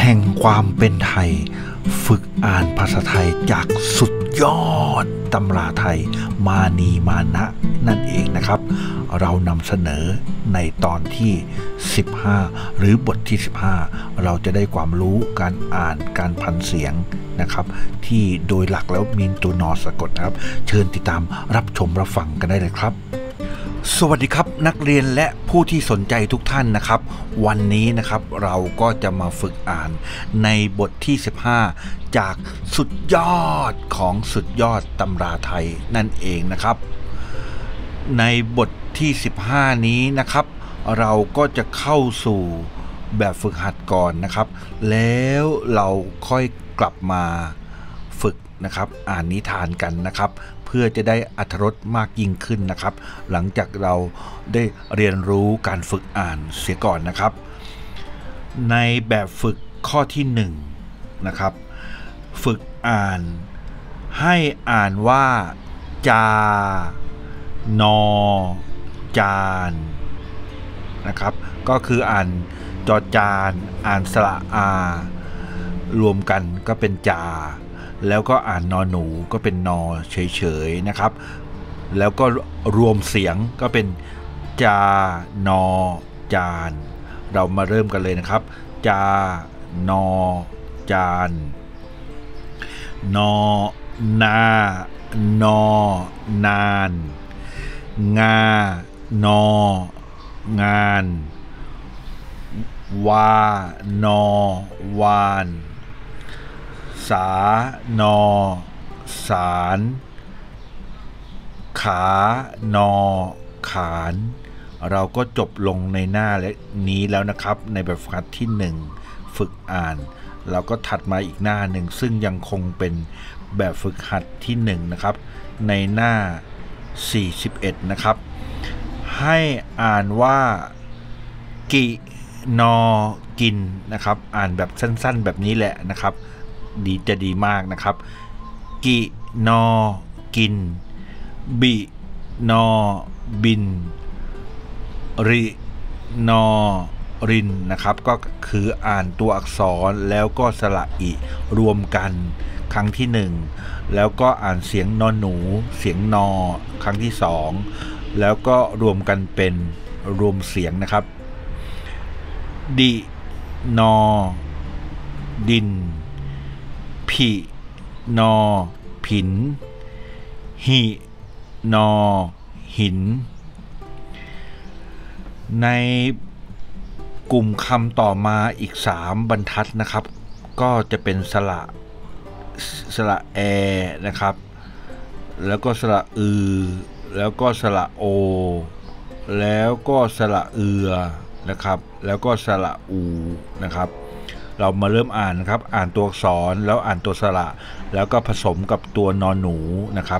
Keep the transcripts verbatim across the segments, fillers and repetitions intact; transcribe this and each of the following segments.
แห่งความเป็นไทยฝึกอ่านภาษาไทยจากสุดยอดตำราไทยมานีมานะนั่นเองนะครับเรานำเสนอในตอนที่สิบห้าหรือบทที่สิบห้าเราจะได้ความรู้การอ่านการพันเสียงนะครับที่โดยหลักแล้วมีตัวนอสะกดนะครับเชิญติดตามรับชมรับฟังกันได้เลยครับสวัสดีครับนักเรียนและผู้ที่สนใจทุกท่านนะครับวันนี้นะครับเราก็จะมาฝึกอ่านในบทที่สิบห้าจากสุดยอดของสุดยอดตำราไทยนั่นเองนะครับในบทที่สิบห้านี้นะครับเราก็จะเข้าสู่แบบฝึกหัดก่อนนะครับแล้วเราค่อยกลับมาฝึกนะครับอ่านนิทานกันนะครับเพื่อจะได้อรรถรสมากยิ่งขึ้นนะครับหลังจากเราได้เรียนรู้การฝึกอ่านเสียก่อนนะครับในแบบฝึกข้อที่หนึ่งนะครับฝึกอ่านให้อ่านว่าจานอจานนะครับก็คืออ่านจอจานอ่านสระอารวมกันก็เป็นจาแล้วก็อ่านนอหนูก็เป็นนอเฉยๆนะครับแล้วก็รวมเสียงก็เป็นจานอจานเรามาเริ่มกันเลยนะครับจานอจานนอนานอนานงานองานวานอวานสานอสารขานอขานเราก็จบลงในหน้านี้แล้วนะครับในแบบฝึกหัดที่หนึ่งฝึกอ่านเราก็ถัดมาอีกหน้าหนึ่งซึ่งยังคงเป็นแบบฝึกหัดที่หนึ่งนะครับในหน้าสี่สิบเอ็ดนะครับให้อ่านว่ากินอกินนะครับอ่านแบบสั้นๆแบบนี้แหละนะครับดีจะดีมากนะครับกินอกินบินอบินรินอรินนะครับก็คืออ่านตัวอักษรแล้วก็สระอิรวมกันครั้งที่หนึ่งแล้วก็อ่านเสียงนอหนูเสียงนอครั้งที่สองแล้วก็รวมกันเป็นรวมเสียงนะครับดินอดินผินอผินหินอหินในกลุ่มคำต่อมาอีกสามบรรทัดนะครับก็จะเป็นสระสระแอนะครับแล้วก็สระอือแล้วก็สระโอแล้วก็สระเอือนะครับแล้วก็สระอูนะครับเรามาเริ่มอ่านนะครับอ่านตัวอักษรแล้วอ่านตัวสระแล้วก็ผสมกับตัวนอนหนูนะครับ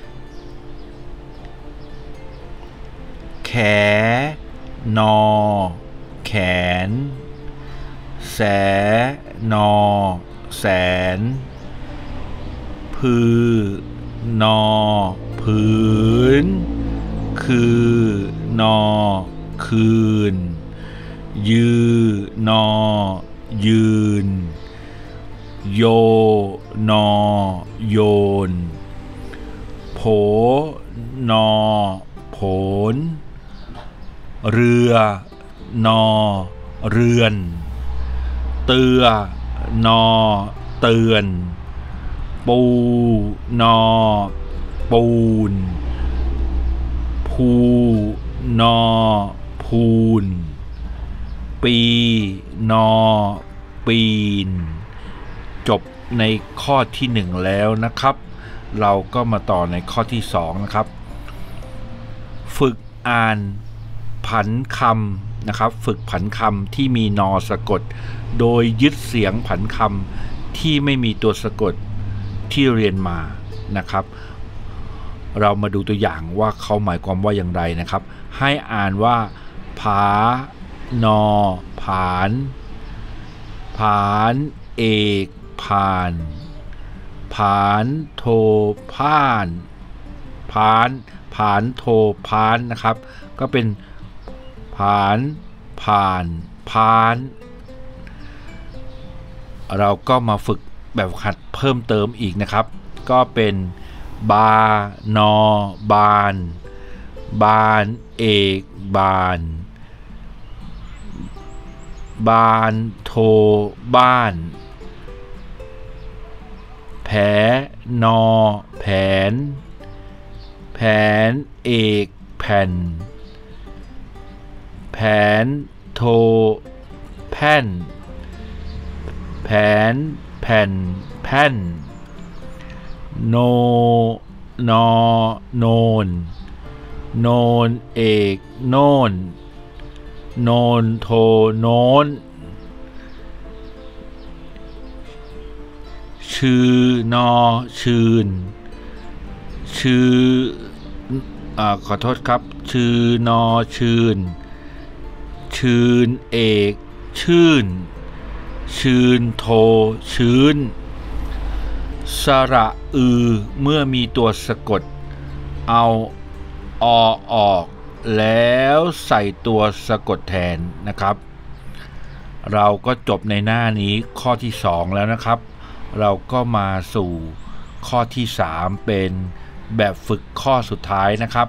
แขนอแขนแสนอแสนพือนอพื้นคือนอคืนยืนอยืนโยนอโยนโผนอโผนเรือนอเรือนเตือนอเตือนปูนอปูนภูนอพูนปีนอปีนจบในข้อที่หนึ่งแล้วนะครับเราก็มาต่อในข้อที่สองนะครับฝึกอ่านผันคำนะครับฝึกผันคำที่มีนอสะกดโดยยึดเสียงผันคำที่ไม่มีตัวสะกดที่เรียนมานะครับเรามาดูตัวอย่างว่าเขาหมายความว่าอย่างไรนะครับให้อ่านว่าผานอผานผานเอกผ่านผานโทพานผานผานโทพานนะครับก็เป็นผานผ่านพานเราก็มาฝึกแบบฝึกหัดเพิ่มเติมอีกนะครับก็เป็นบานอบานบานเอกบานบานโทบ้านแผนอแผนแผนเอกแผ่นแผนโทแผ่นแผนแผ่นแผ่นโนนอโนนโนนเอกโนนโนนโทโนนชื่อนอชื่นชื่ออ่าขอโทษครับชื่อนอชื่นชื่นเอกชื่นชื่นโทชื้นสระอือเมื่อมีตัวสะกดเอาอออกแล้วใส่ตัวสะกดแทนนะครับเราก็จบในหน้านี้ข้อที่สองแล้วนะครับเราก็มาสู่ข้อที่สามเป็นแบบฝึกข้อสุดท้ายนะครับ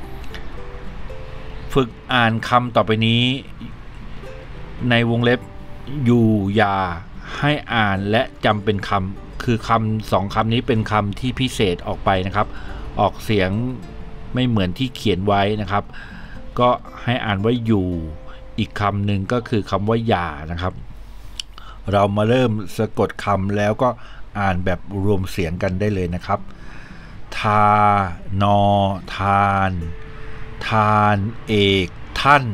ฝึกอ่านคำต่อไปนี้ในวงเล็บอยู่อย่าให้อ่านและจำเป็นคำคือคำสองคำนี้เป็นคำที่พิเศษออกไปนะครับออกเสียงไม่เหมือนที่เขียนไว้นะครับก็ให้อ่านว่าอยู่อีกคำหนึ่งก็คือคำว่าอย่านะครับเรามาเริ่มสะกดคำแล้วก็อ่านแบบรวมเสียงกันได้เลยนะครับทานอทานทานเอกท่าน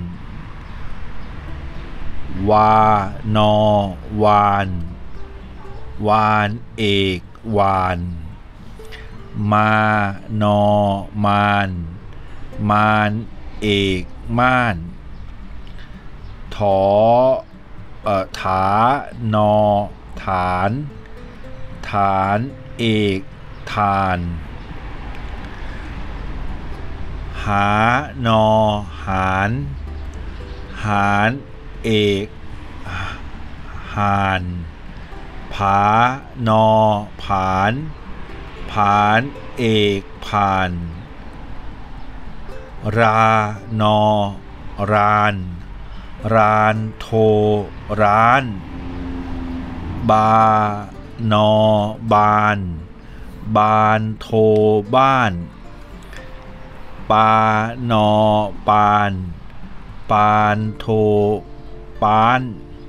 วานอวานวานเอกวานมานอมานมานเอกม่านถอเอ่อถานอฐานฐานเอกฐานหานอหานหานเอกหานผานอผานผานเอกผ่านรานอรานรานโทร้านบานอบานบานโทบ้านปานอปานปานโทปาน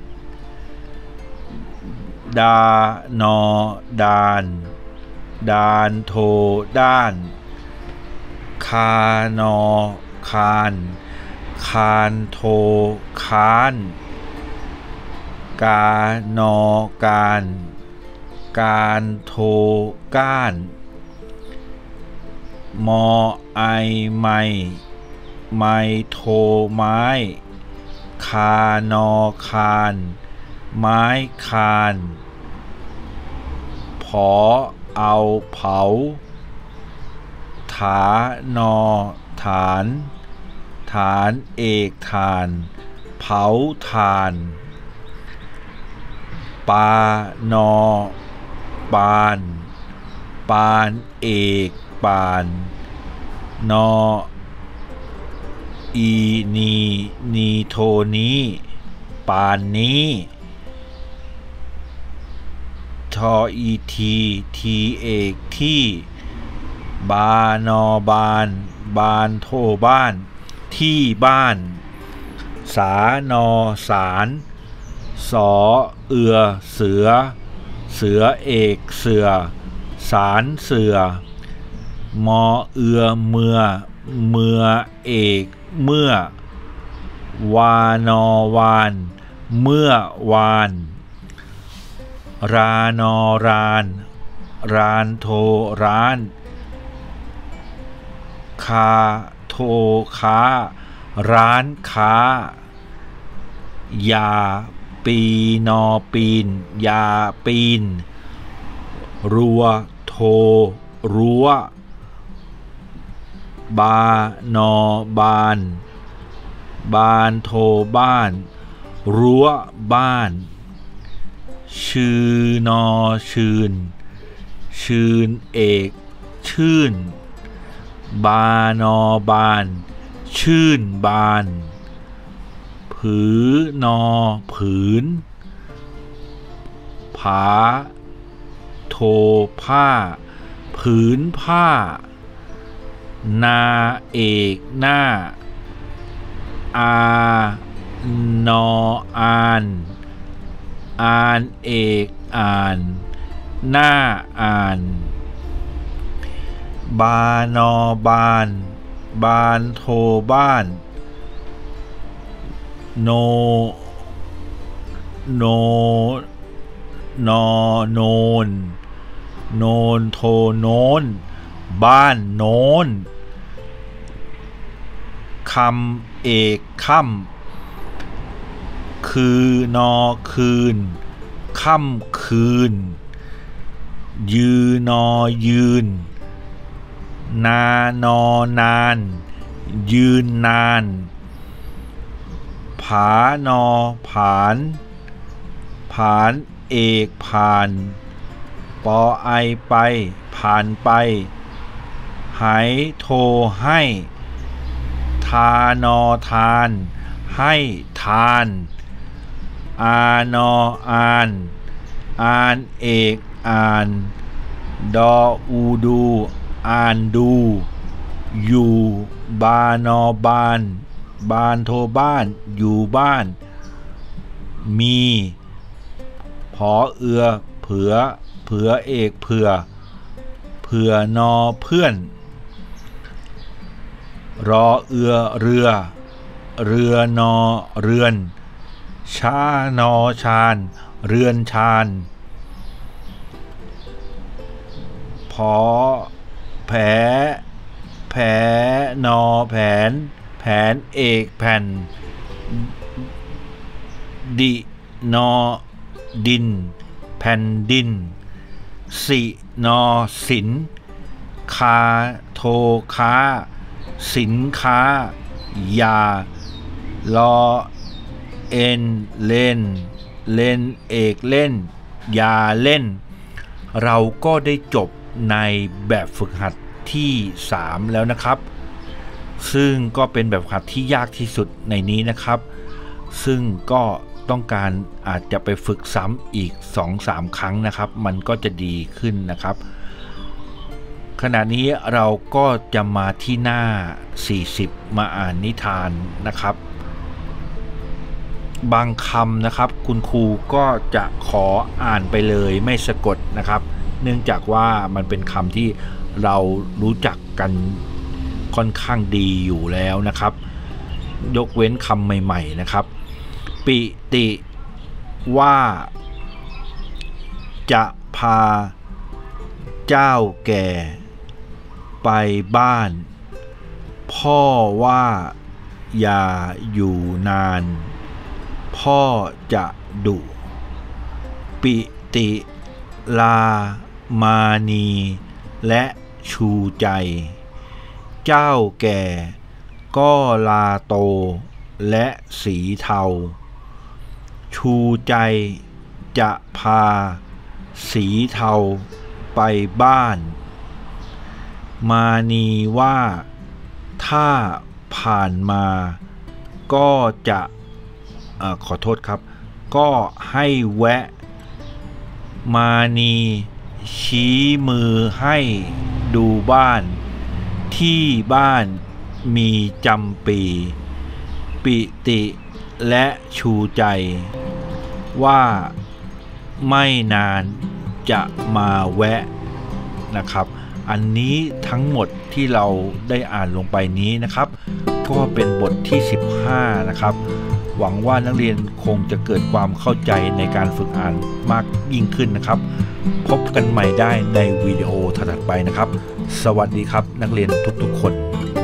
ดานอดานดานโทด้านคานอคานคานโทค้านกานอการการโทก้านมอไอไมไมโทไม้คานอคานไม้คานผอเอาเผาถานอฐานฐานเอกฐานเผาฐานปานอปานปานเอกปานนออีนีนีโทนี้ปานนี้ทออีทีทีเอกที่บานอบานบานโทบ้านที่บ้านสานอสารสอเอือเสือเสือเอกเสือสารเสือมอเอือเมื่อเมื่อเอกเมื่อวานอวานเมื่อวานรานอรานรานโทร้านคาโทค้าร้านค้ายาปีนอปีนยาปีนรัวโทรั้วบานอบานบานโทบ้านรั้วบ้านชชื่อนอชื่นชื่นเอกชื่นบานอบานชื่นบานผือนอผืนผาโทผ้าผืนผ้านาเอกหน้าอานออานอานเอกอ่านหน้าอ่านบานอบานบานโทบ้านโนโนนอโนนโนนโทโนนบ้านโนนคำเอกค่ำคือนอคืนค่ำคืนยืนอยืนนานอนานยืนนานผานอผานผานเอกผ่านปอไอไปผ่านไปหายโทให้ทานอทานให้ทานอานออานอานเอกอ่านดออูดูอ่านดูอยู่บานอบานบานโทบ้านอยู่บ้านมีผอเอือเผือเผือเอกเผื่อเผื่อนอเพื่อนรอเอือเรือเรือนอเรือนชานอชานเรือนชานผอแผลแผลนอแผนแผนเอกแผ่นดินอดินแผ่นดินสินอสินคาโทค้าสินค้ายาลอเอ็นเล่นเล่นเอกเล่นยาเล่นเราก็ได้จบในแบบฝึกหัดที่สามแล้วนะครับซึ่งก็เป็นแบบฝึกหัดที่ยากที่สุดในนี้นะครับซึ่งก็ต้องการอาจจะไปฝึกซ้ำอีก สองถึงสาม ครั้งนะครับมันก็จะดีขึ้นนะครับขณะนี้เราก็จะมาที่หน้าสี่สิบมาอ่านนิทานนะครับบางคำนะครับคุณครูก็จะขออ่านไปเลยไม่สะกดนะครับเนื่องจากว่ามันเป็นคำที่เรารู้จักกันค่อนข้างดีอยู่แล้วนะครับยกเว้นคำใหม่ๆนะครับปิติว่าจะพาเจ้าแก่ไปบ้านพ่อว่าอย่าอยู่นานพ่อจะดุปิติลามานีและชูใจเจ้าแก่ก็ลาโตและสีเทาชูใจจะพาสีเทาไปบ้านมานีว่าถ้าผ่านมาก็จะเอ่อขอโทษครับก็ให้แวะมานีชี้มือให้ดูบ้านที่บ้านมีจำปีปิติและชูใจว่าไม่นานจะมาแวะนะครับอันนี้ทั้งหมดที่เราได้อ่านลงไปนี้นะครับก็เป็นบทที่สิบห้านะครับหวังว่านักเรียนคงจะเกิดความเข้าใจในการฝึกอ่านมากยิ่งขึ้นนะครับพบกันใหม่ได้ในวิดีโอถัดไปนะครับสวัสดีครับนักเรียนทุกๆคน